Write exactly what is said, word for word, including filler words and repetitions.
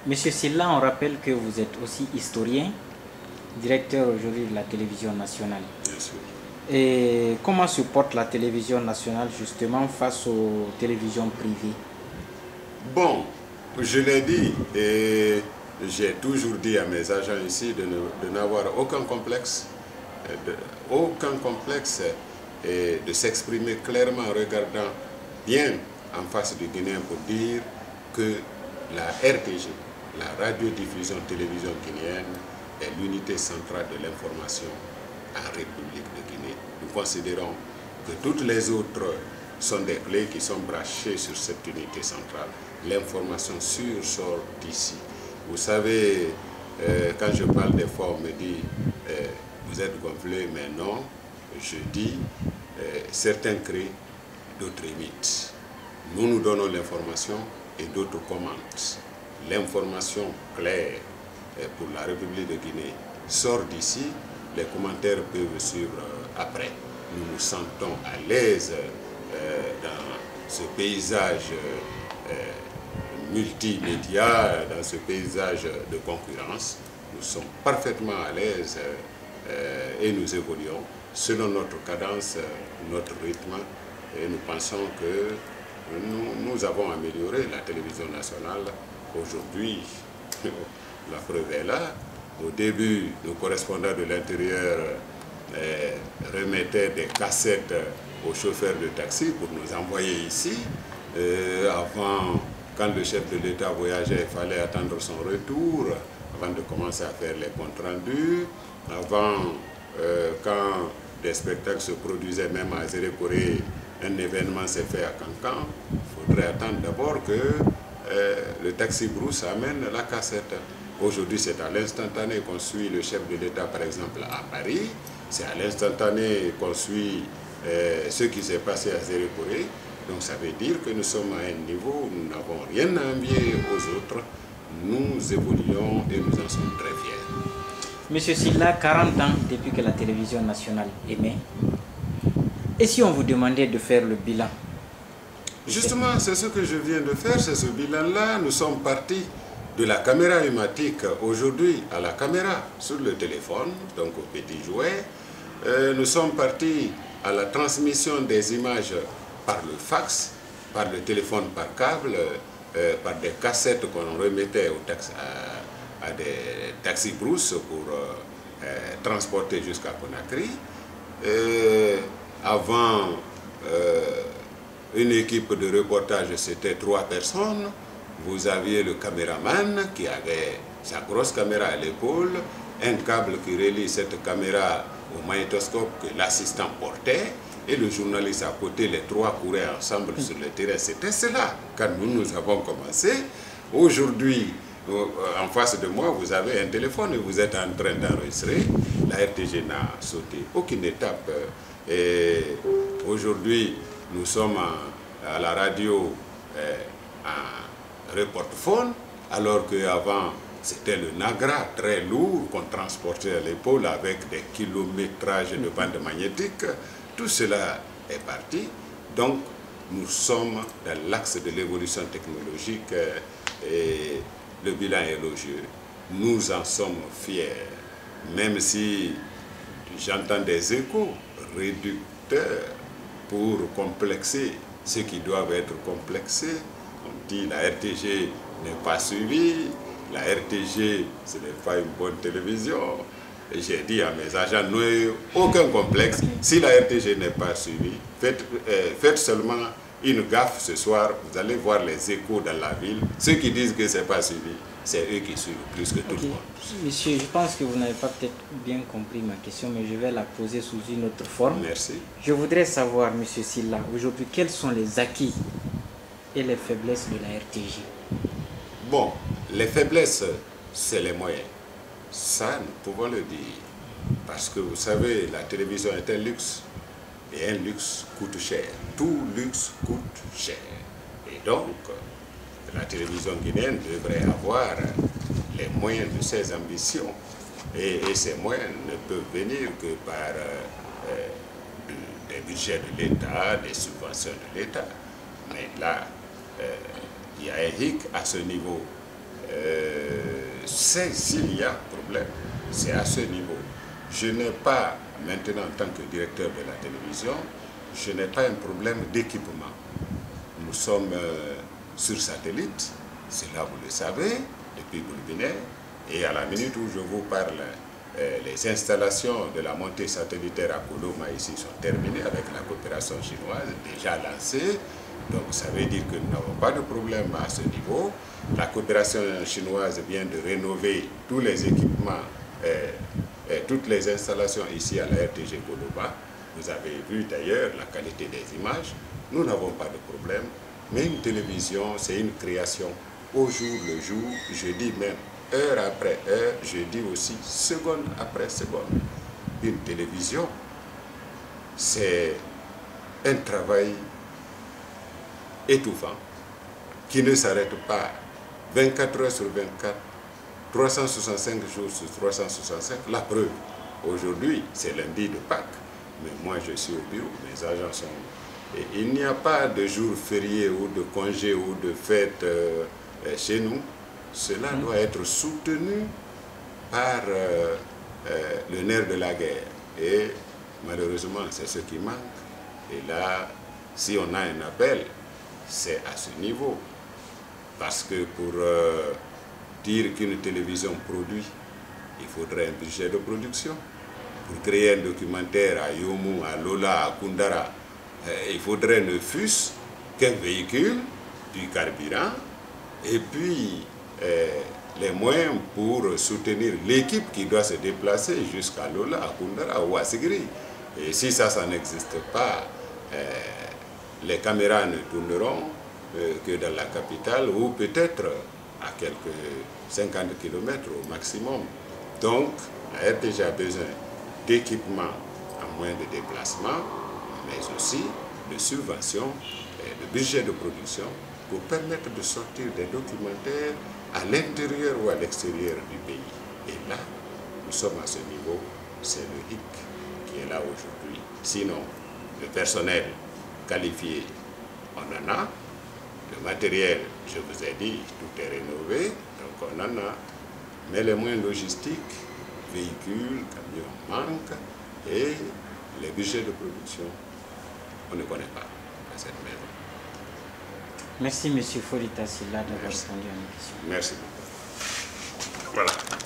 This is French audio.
Monsieur Sylla, on rappelle que vous êtes aussi historien, directeur aujourd'hui de la télévision nationale. Bien sûr. Et comment se porte la télévision nationale justement face aux télévisions privées? Bon, je l'ai dit et j'ai toujours dit à mes agents ici de, ne, de n'avoir aucun complexe, de, aucun complexe et de s'exprimer clairement en regardant bien en face du Guinéen pour dire que la R T G, la radiodiffusion télévision guinéenne, est l'unité centrale de l'information en République de Guinée. Nous considérons que toutes les autres sont des clés qui sont branchées sur cette unité centrale. L'information sûre sort d'ici. Vous savez, euh, quand je parle des fois, on me dit euh, vous êtes gonflé, mais non. Je dis euh, certains créent, d'autres imitent. Nous nous donnons l'information et d'autres commentent. L'information claire pour la République de Guinée sort d'ici. Les commentaires peuvent suivre après. Nous nous sentons à l'aise euh, dans ce paysage euh, multimédia, dans ce paysage de concurrence. Nous sommes parfaitement à l'aise euh, et nous évoluons selon notre cadence, notre rythme. Et nous pensons que nous, nous avons amélioré la télévision nationale. Aujourd'hui, la preuve est là. Au début, nos correspondants de l'intérieur eh, remettaient des cassettes aux chauffeurs de taxi pour nous envoyer ici. Euh, avant, quand le chef de l'État voyageait, il fallait attendre son retour avant de commencer à faire les comptes rendus. Avant, euh, quand des spectacles se produisaient même à Zérékoré, un événement s'est fait à Cancan, il faudrait attendre d'abord que euh, le taxi brousse amène la cassette. Aujourd'hui, c'est à l'instantané qu'on suit le chef de l'État, par exemple, à Paris. C'est à l'instantané qu'on suit euh, ce qui s'est passé à Zérékoré. Donc ça veut dire que nous sommes à un niveau où nous n'avons rien à envier aux autres. Nous évoluons et nous en sommes très fiers. Monsieur Sylla, quarante ans depuis que la télévision nationale émet. Et si on vous demandait de faire le bilan? Justement, c'est ce que je viens de faire, c'est ce bilan-là. Nous sommes partis de la caméra humatique aujourd'hui à la caméra sur le téléphone, donc au petit jouet. Euh, nous sommes partis à la transmission des images par le fax, par le téléphone par câble, euh, par des cassettes qu'on remettait au taxi, à, à des taxis brousse pour euh, euh, transporter jusqu'à Conakry. Euh, avant, euh, une équipe de reportage, c'était trois personnes. Vous aviez le caméraman qui avait sa grosse caméra à l'épaule, un câble qui relie cette caméra au magnétoscope que l'assistant portait, et le journaliste à côté, les trois couraient ensemble sur le terrain. C'était cela quand nous, nous avons commencé. Aujourd'hui, en face de moi, vous avez un téléphone et vous êtes en train d'enregistrer. La R T G n'a sauté aucune étape. Et aujourd'hui, nous sommes à la radio en reporte-phone, alors qu'avant, c'était le Nagra très lourd qu'on transportait à l'épaule avec des kilométrages de bandes magnétiques. Tout cela est parti. Donc, nous sommes dans l'axe de l'évolution technologique et le bilan est élogieux. Nous en sommes fiers, même si j'entends des échos réducteurs pour complexer ceux qui doivent être complexés. On dit la R T G n'est pas suivie, la R T G ce n'est pas une bonne télévision. Et j'ai dit à mes agents, n'ayez aucun complexe. Si la R T G n'est pas suivie, faites, euh, faites seulement une gaffe ce soir, vous allez voir les échos dans la ville. Ceux qui disent que ce n'est pas suivi, c'est eux qui suivent plus que tout okay. le monde. Monsieur, je pense que vous n'avez pas peut-être bien compris ma question, mais je vais la poser sous une autre forme. Merci. Je voudrais savoir, monsieur Sylla, aujourd'hui, quels sont les acquis et les faiblesses de la R T G? Bon, les faiblesses, c'est les moyens. Ça, nous pouvons le dire. Parce que vous savez, la télévision est un luxe. Et un luxe coûte cher. Tout luxe coûte cher. Et donc, la télévision guinéenne devrait avoir les moyens de ses ambitions. Et, et ces moyens ne peuvent venir que par euh, des budgets de l'État, des subventions de l'État. Mais là, euh, il y a un hic à ce niveau. Euh, c'est s'il y a problème, c'est à ce niveau. Je n'ai pas, maintenant en tant que directeur de la télévision, je n'ai pas un problème d'équipement. Nous sommes euh, sur satellite, cela vous le savez, depuis Boulbinet, et à la minute où je vous parle, euh, les installations de la montée satellitaire à Koloma ici sont terminées avec la coopération chinoise déjà lancée. Donc ça veut dire que nous n'avons pas de problème à ce niveau. La coopération chinoise vient de rénover tous les équipements, euh, et toutes les installations ici à la R T G Koloma. Vous avez vu d'ailleurs la qualité des images. Nous n'avons pas de problème. Mais une télévision, c'est une création au jour le jour, je dis même heure après heure, je dis aussi seconde après seconde. Une télévision, c'est un travail étouffant qui ne s'arrête pas vingt-quatre heures sur vingt-quatre, trois cent soixante-cinq jours sur trois cent soixante-cinq. La preuve, aujourd'hui, c'est lundi de Pâques, mais moi je suis au bureau, mes agents sont... Et il n'y a pas de jour férié ou de congé ou de fête euh, chez nous. Cela doit être soutenu par euh, euh, le nerf de la guerre. Et malheureusement, c'est ce qui manque. Et là, si on a un appel, c'est à ce niveau. Parce que pour euh, dire qu'une télévision produit, il faudrait un budget de production. Pour créer un documentaire à Yomu, à Lola, à Kundara, il faudrait ne fût-ce qu'un véhicule, du carburant, et puis euh, les moyens pour soutenir l'équipe qui doit se déplacer jusqu'à Lola, à Kundara ou à Sigiri. Et si ça, ça n'existe pas, euh, les caméras ne tourneront euh, que dans la capitale ou peut-être à quelques cinquante kilomètres au maximum. Donc, la R T G a besoin d'équipements en moyens de déplacement, mais aussi de subventions et de budget de production pour permettre de sortir des documentaires à l'intérieur ou à l'extérieur du pays. Et là, nous sommes à ce niveau, c'est le H I C qui est là aujourd'hui. Sinon, le personnel qualifié, on en a. Le matériel, je vous ai dit, tout est rénové, donc on en a. Mais les moyens logistiques, véhicules, camions manquent et les budgets de production, on ne connaît pas à cette maison. Merci, M. Folita Sylla, d'avoir répondu à nos questions. Merci beaucoup. Voilà.